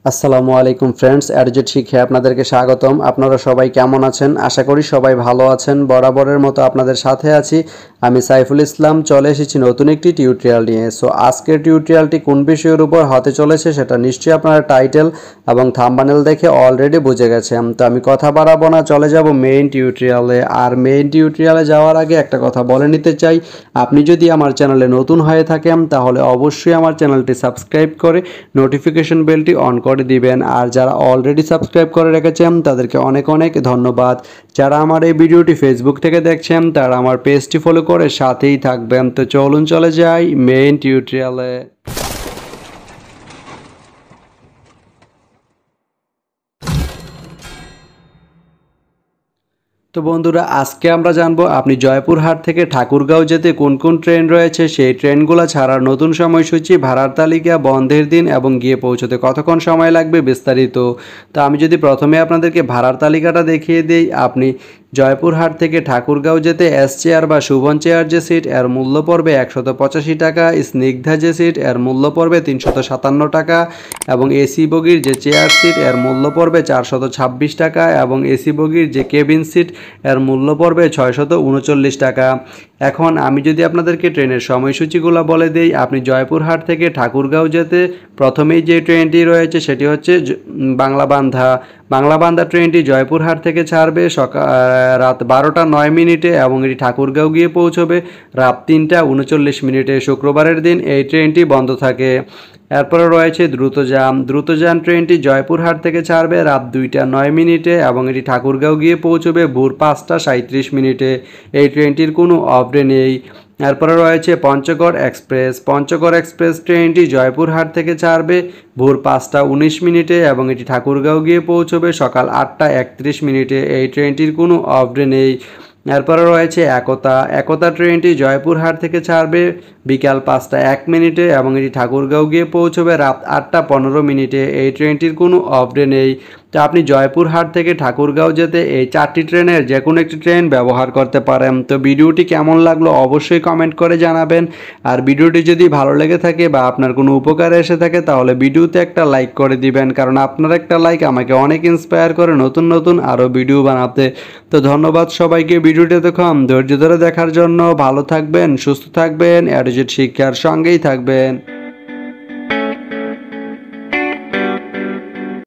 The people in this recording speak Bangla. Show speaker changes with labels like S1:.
S1: আসসালামু আলাইকুম ফ্রেন্ডস, অ্যাডজেট শিখে আপনাদেরকে স্বাগতম। আপনারা সবাই কেমন আছেন? আশা করি সবাই ভালো আছেন। বরাবরের মতো আপনাদের সাথে আছি আমি সাইফুল ইসলাম। চলে এসেছি নতুন একটি টিউটোরিয়াল নিয়ে। সো আজকের টিউটোরিয়ালটি কোন বিষয়ের উপর হতে চলেছে সেটা নিশ্চয়ই আপনারা টাইটেল এবং থাম্বনেল দেখে অলরেডি বুঝে গেছেন। তো আমি কথা বাড়াবো না, চলে যাব মেইন টিউটোরিয়ালে। আর মেইন টিউটোরিয়ালে যাওয়ার আগে একটা কথা বলে নিতে চাই, আপনি যদি আমার চ্যানেলে নতুন হয়ে থাকেন তাহলে অবশ্যই আমার চ্যানেলটি সাবস্ক্রাইব করে নোটিফিকেশন বেলটি অন করে দিবেন। আর যারা অলরেডি সাবস্ক্রাইব করে রেখেছেন তাদেরকে অনেক অনেক ধন্যবাদ। যারা আমার এই ভিডিওটি ফেসবুক থেকে দেখছেন তারা আমার পেজটি ফলো করে সাথেই থাকবেন। তো চলুন চলে যাই মেইন টিউটোরিয়ালে। তো বন্ধুরা, আজকে আমরা জানবো আপনি জয়পুরহাট থেকে ঠাকুরগাঁও যেতে কোন কোন ট্রেন রয়েছে, সেই ট্রেনগুলো ছাড়ার নতুন সময়সূচি, ভাড়ার তালিকা, বন্ধের দিন এবং গিয়ে পৌঁছতে কতক্ষণ সময় লাগবে বিস্তারিত। তো আমি যদি প্রথমে আপনাদেরকে ভাড়ার তালিকাটা দেখিয়ে দিই, আপনি জয়পুরহাট থেকে ঠাকুরগাঁও যেতে এস চেয়ার বা শুভন চেয়ার যে সিট এর মূল্য পড়বে 185 টাকা, স্নিগ্ধা যে সিট এর মূল্য পড়বে 357 টাকা এবং এসি বগির যে চেয়ার সিট এর মূল্য পড়বে 426 টাকা এবং এসি বগির যে কেবিন সিট এর মূল্য পড়বে 639 টাকা। এখন আমি যদি আপনাদেরকে ট্রেনের সময়সূচিগুলো বলে দিই, আপনি জয়পুরহাট থেকে ঠাকুরগাঁও যেতে প্রথমেই যে ট্রেনটি রয়েছে সেটি হচ্ছে বাংলাবান্ধা ট্রেনটি জয়পুরহাট থেকে ছাড়বে রাত 12টা 9 মিনিটে এবং এটি ঠাকুরগাঁও গিয়ে পৌঁছবে রাত 3টা 39 মিনিটে। শুক্রবারের দিন এই ট্রেনটি বন্ধ থাকে। এরপরে রয়েছে দ্রুতযান ট্রেনটি জয়পুরহাট থেকে ছাড়বে রাত 2টা 9 মিনিটে এবং এটি ঠাকুরগাঁও গিয়ে পৌঁছবে ভোর 5টা 37 মিনিটে। এই ট্রেনটির কোনো অফডে নেই। এরপরে রয়েছে পঞ্চগড় এক্সপ্রেস ট্রেনটি জয়পুরহাট থেকে ছাড়বে ভোর 5টা 19 মিনিটে এবং এটি ঠাকুরগাঁও গিয়ে পৌঁছবে সকাল 8টা 31 মিনিটে। এই ট্রেনটির কোনো অফডে নেই। এরপরে রয়েছে একতা ট্রেনটি জয়পুরহাট থেকে ছাড়বে বিকাল 5টা 1 মিনিটে এবং এটি ঠাকুরগাঁও গিয়ে পৌঁছবে রাত 8টা 15 মিনিটে। এই ট্রেনটির কোনো অফডে নেই। তো আপনি জয়পুরহাট থেকে ঠাকুরগাঁও যেতে এই 4টি ট্রেনের যে কোনো একটি ট্রেন ব্যবহার করতে পারেন। তো ভিডিওটি কেমন লাগলো অবশ্যই কমেন্ট করে জানাবেন। আর ভিডিওটি যদি ভালো লেগে থাকে বা আপনার কোনো উপকারে এসে থাকে তাহলে ভিডিওতে একটা লাইক করে দিবেন, কারণ আপনার একটা লাইক আমাকে অনেক ইন্সপায়ার করে নতুন নতুন আরও ভিডিও বানাতে। তো ধন্যবাদ সবাইকে ভিডিওটি এতক্ষণ ধৈর্য ধরে দেখার জন্য। ভালো থাকবেন, সুস্থ থাকবেন, অ্যাডজেট শিক্ষার সঙ্গেই থাকবেন।